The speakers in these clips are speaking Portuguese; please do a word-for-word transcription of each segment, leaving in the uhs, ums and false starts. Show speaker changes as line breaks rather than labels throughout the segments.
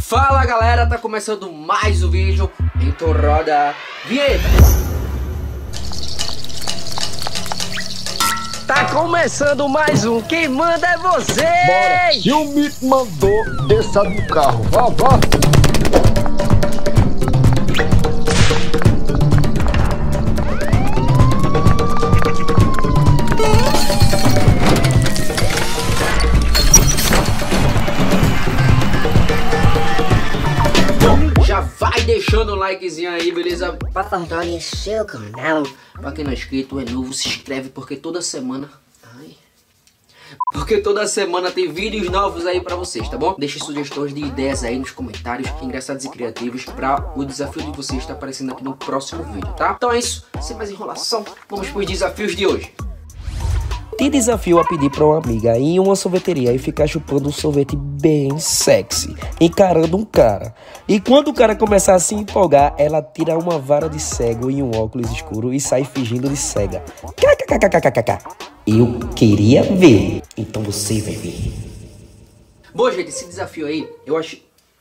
Fala galera, tá começando mais um vídeo, então roda a vinheta.
Tá começando mais um, quem manda é você!
Bora! Se o Mico mandou, desça do carro, vá, vá!
Já vai deixando o likezinho aí, beleza?
Pra fortalecer o canal.
Pra quem não é inscrito, é novo, se inscreve porque toda semana... Ai... Porque toda semana tem vídeos novos aí pra vocês, tá bom? Deixe sugestões de ideias aí nos comentários, engraçados e criativos, pra o desafio de vocês estar aparecendo aqui no próximo vídeo, tá? Então é isso, sem mais enrolação, vamos pros desafios de hoje.
Te desafio a pedir pra uma amiga ir em uma sorveteria e ficar chupando um sorvete bem sexy, encarando um cara. E quando o cara começar a se empolgar, ela tira uma vara de cego e um óculos escuro e sai fingindo de cega. Kkkkkkkk. Eu queria ver, então você vai ver.
Bom, gente, esse desafio aí, eu acho...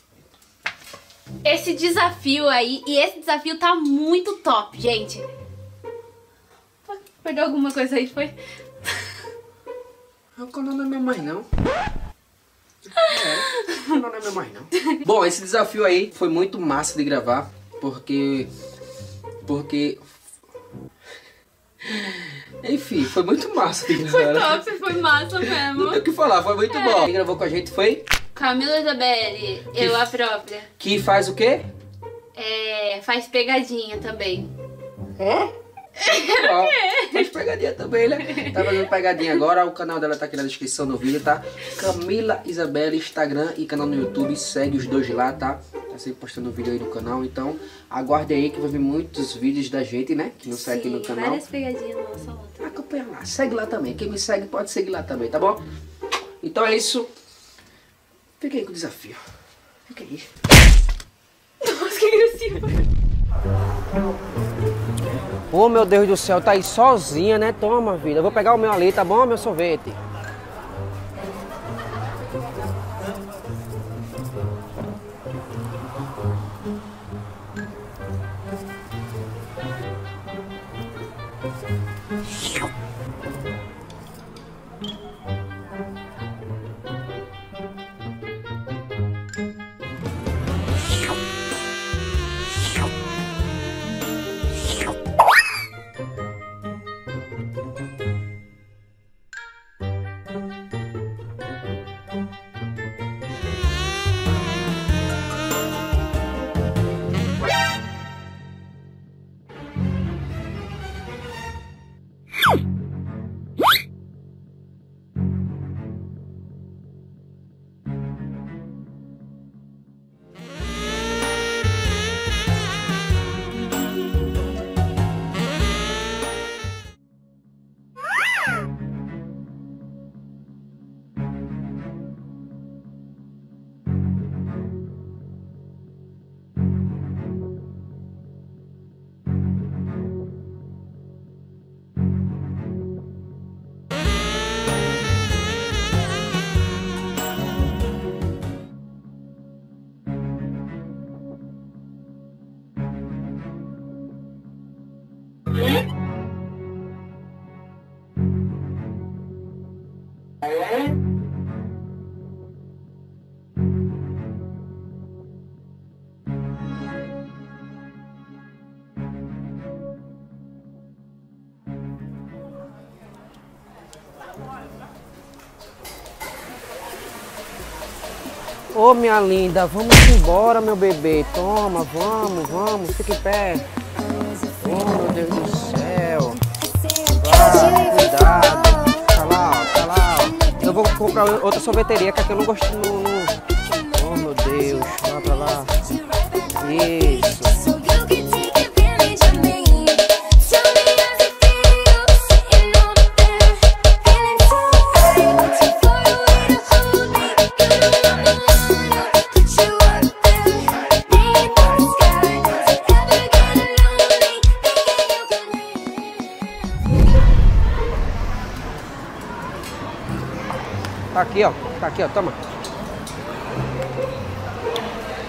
Esse desafio aí, e esse desafio tá muito top, gente. Perdeu alguma coisa aí, foi?
O canal não é minha mãe, não. É, o canal não é minha mãe, não. Bom, esse desafio aí foi muito massa de gravar, porque... Porque... Enfim, foi muito massa de gravar.
Foi top, foi massa mesmo.
Não tem o que falar, foi muito
É.
bom. Quem gravou com a gente foi...
Camila Isabelle, eu a própria.
Que faz o quê?
É, faz pegadinha também.
Ó, faz pegadinha também, né? Tá fazendo pegadinha agora, o canal dela tá aqui na descrição do vídeo, tá? Camila Isabelle, Instagram e canal no YouTube, segue os dois lá, tá? Tá sempre postando vídeo aí no canal, então aguarde aí que vai vir muitos vídeos da gente, né? Que não segue aqui no canal.
Várias pegadinhas nossa outra.
Acompanha lá, segue lá também, quem me segue pode seguir lá também, tá bom? Então é isso, fica aí com o desafio, fica aí.
Nossa, que agressivo.
Ô meu Deus do céu, tá aí sozinha, né? Toma, vida. Eu vou pegar o meu ali, tá bom, meu sorvete? Ô minha linda, vamos embora, meu bebê. Toma, vamos, vamos, fique em pé. Oh meu Deus do céu. Vai, cuidado. Tá lá, ó, tá lá. Ó. Eu vou comprar outra sorveteria, que aqui eu não gosto. Não, não. Oh meu Deus, vai pra lá. Isso. Tá aqui, ó. Tá aqui, ó. Toma.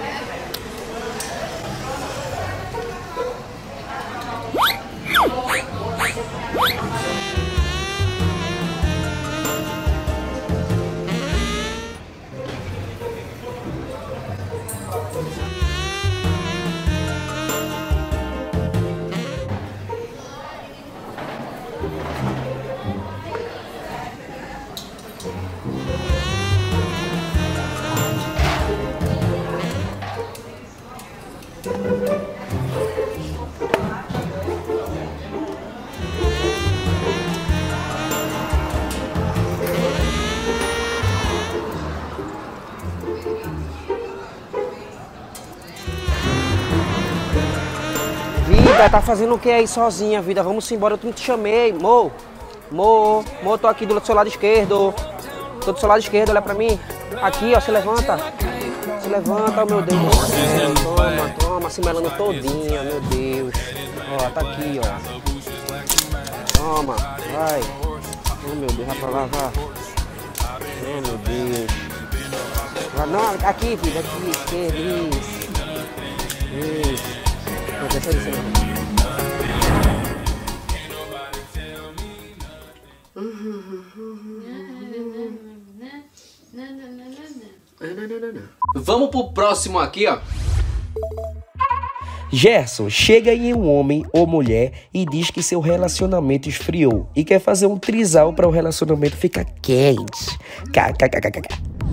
Amiga, tá fazendo o que aí sozinha, vida? Vamos embora, eu não te chamei. Mo, Mo, Mo, tô aqui do seu lado esquerdo. Tô do seu lado esquerdo, olha pra mim. Aqui, ó, se levanta. Se levanta, oh, meu Deus do céu. Toma, toma, se melando todinha, meu Deus. Ó, tá aqui, ó. Toma, vai. Oh, meu Deus, vai pra lá, vai. Oh, meu Deus. Ah, não, aqui, filho, aqui, esquerda, isso. Isso. Não, deixa isso aí.
Vamos pro próximo aqui, ó.
Gerson chega em um homem ou mulher e diz que seu relacionamento esfriou e quer fazer um trisal para o relacionamento ficar quente. Kkkk.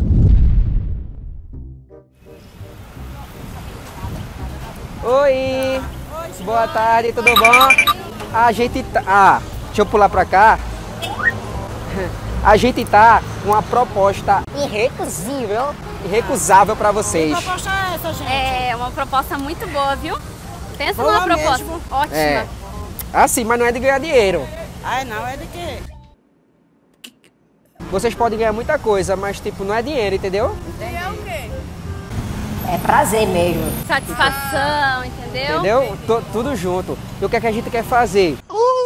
Oi! Boa tarde, tudo bom? A gente tá... Ah, deixa eu pular pra cá. A gente tá com uma proposta irrecusível, irrecusável pra vocês.
Que proposta é essa, gente?
É uma proposta muito boa, viu? Pensa
Boa
numa proposta
mesmo.
ótima.
É. Assim, mas não é de ganhar dinheiro.
Ai, não, é de quê?
Vocês podem ganhar muita coisa, mas tipo, não é dinheiro, entendeu?
É o quê?
É prazer mesmo.
Satisfação, entendeu?
Entendeu? T- tudo junto. E o que é que a gente quer fazer?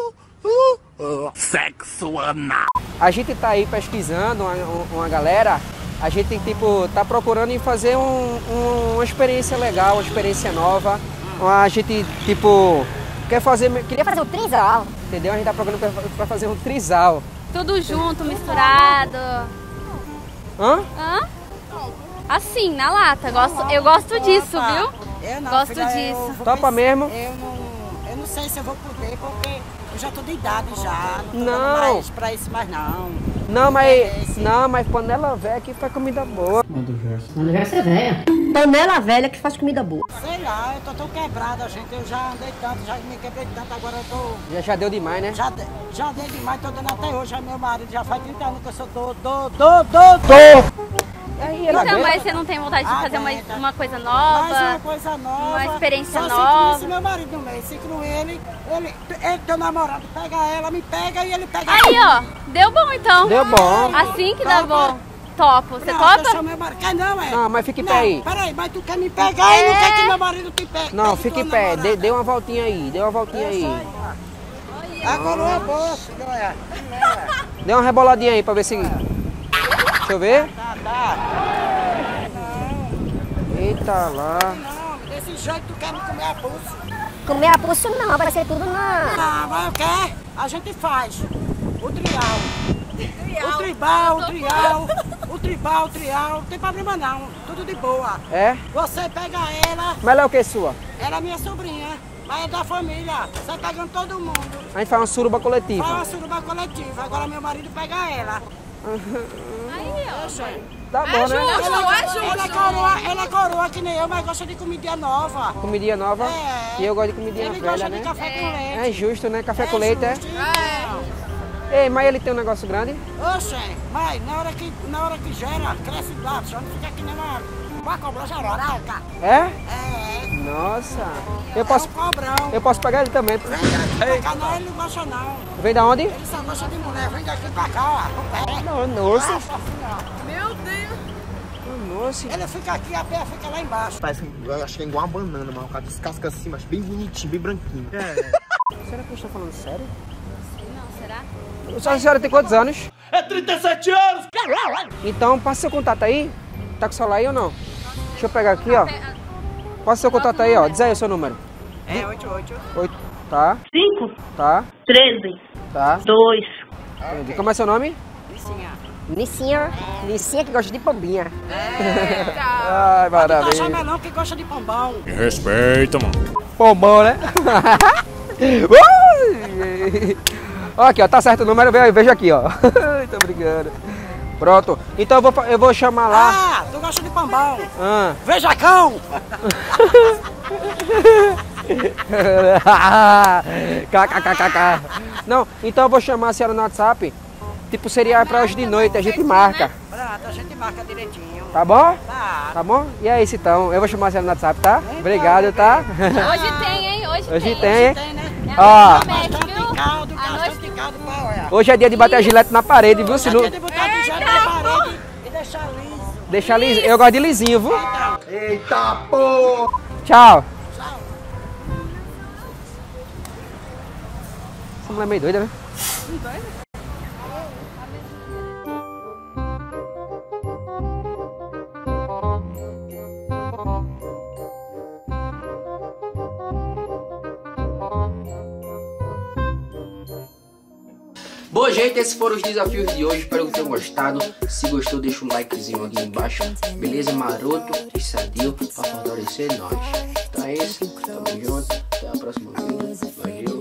Sexo anal.
A gente tá aí pesquisando uma, uma galera, a gente tipo tá procurando em fazer um, um, uma experiência legal, uma experiência nova. A gente tipo quer fazer, queria fazer um trisal, entendeu? A gente tá procurando pra, pra fazer um trisal.
Tudo junto, misturado.
Hã?
Hã? Assim, na lata. Gosto, eu gosto disso, viu?
Eu não,
Gosto
filha, eu
disso.
vou
Topa
pensar-
mesmo?
Eu não, eu não sei se eu vou poder, porque eu já tô de idade já. Não tô
Não.
dando mais pra isso mais não.
Não, mas não, mas panela velha que faz comida boa.
Quando já ser velha. Panela velha que faz comida boa.
Sei lá, eu tô tão quebrada, gente. Eu já andei tanto, já me quebrei tanto, agora eu tô...
Já já deu demais, né?
Já, de- já dei demais, tô dando até hoje. Já meu marido já faz trinta anos que eu sou do, do, do, do, do.
Aí ela
Então,
aguenta.
mas você não tem vontade de fazer uma,
Aguenta.
uma coisa
Mais uma
nova?
coisa nova.
uma experiência
Só
nova.
Se meu marido no meio, se inclui ele, ele, ele, teu namorado pega ela, me pega e ele pega
Aí, ó. Deu bom, então.
Deu bom.
Assim que dá
Topa.
bom. Topo. Você
Pronto, eu
topa?
sou meu marido. Quer não, é?
Não, mas fique em
não,
pé aí.
Peraí, mas tu quer me pegar e não quer que meu marido te pegue.
Não,
Pegue
fique em
tua
pé,
namorada.
dê, dê uma voltinha aí, dê uma voltinha aí.
A coroa é boa, filho, olha.
Dê uma reboladinha aí pra ver se... Deixa eu ver.
Tá, tá.
Eita lá.
Não, desse jeito tu quer me comer a pulsa.
Comer a pulsa não, vai ser tudo na...
Ah, mas eu quero. A gente faz o trial. O tribal, o trial, o tribal, o trial. Não tem problema não, tudo de boa.
É?
Você pega ela,
Mas ela é o que sua?
ela é minha sobrinha, mas é da família. Você pegando todo mundo.
A gente faz uma suruba
Faz
coletiva.
uma suruba coletiva. Agora meu marido pega ela.
Aí, ó.
Tá bom, né?
Ela, ela, é coroa, ela é coroa que nem eu, mas gosta de comidinha nova.
Comidinha nova.
É.
E eu gosto de comidinha
Ele
velha,
gosta
né?
de café com leite.
É justo, né? Café com leite, é?
justo.
Ei, mas ele tem um negócio grande?
Oxe, mas na hora que, na hora que gera, cresce lá, só não fica aqui nem uma, uma cobra jararaca.
É?
É,
Nossa. Eu
é
posso,
um cobrão.
eu posso pegar ele também.
Vem daqui pra cá, não, ele não gosta não.
Vem da onde?
Ele só gosta de mulher, vem daqui pra cá, ó, no pé.
Não, nossa.
Nossa, filha.
Nossa.
Ele fica aqui, a pé fica lá embaixo.
Parece que eu acho que é igual uma banana, mas o cara descasca assim, mas bem bonitinho, bem branquinho.
Será que eu estou falando sério?
Não, será?
A senhora tem quantos anos?
É trinta e sete anos!
Então, passa seu contato aí. Tá com o celular aí ou não? Deixa eu pegar aqui, ó. Passa seu contato aí, ó. Diz aí o seu número.
É, oito, oito.
Oito. Tá,
cinco,
tá,
treze,
tá.
dois.
Entendi. Como é seu nome?
Nicinha, Nicinha que gosta de pombinha.
Ai,
Tá
maravilha.
chamelão que gosta de pombão.
Respeita, mano.
Pombão, né? Ui! Ó, aqui, ó. Tá certo o número. Ve- Veja aqui, ó. Tô brincando. Pronto. Então eu vou, fa- eu vou chamar lá.
Ah, tu gosta de pombão.
Ah.
Veja cão.
KKKKK. Não, então eu vou chamar a senhora no WhatsApp. Tipo, seria pra hoje de noite, a gente marca.
Pronto, a gente marca direitinho.
Tá bom?
Tá.
Tá bom? E é isso então. Eu vou chamar a senhora no WhatsApp, tá? Obrigado, tá?
Hoje tem, hein? Hoje Hoje,
Hoje
tem.
tem, hein?
Tem, né?
Ó,
Bastante caldo,
A noite
bastante caldo pra olhar.
hoje é dia de bater a gilete na parede, viu? Se não...
Tem de botar de gelo na parede e deixar liso.
Deixa lisinho. Eu gosto de lisinho, viu?
Eita porra!
Tchau.
Tchau.
Essa mulher é meio doida, né?
Bom, gente, esses foram os desafios de hoje. Espero que tenham gostado. Se gostou, deixa um likezinho aqui embaixo. Beleza? Maroto e sadio pra fortalecer nós. Então é isso. Tamo junto. Até a próxima vídeo. Valeu.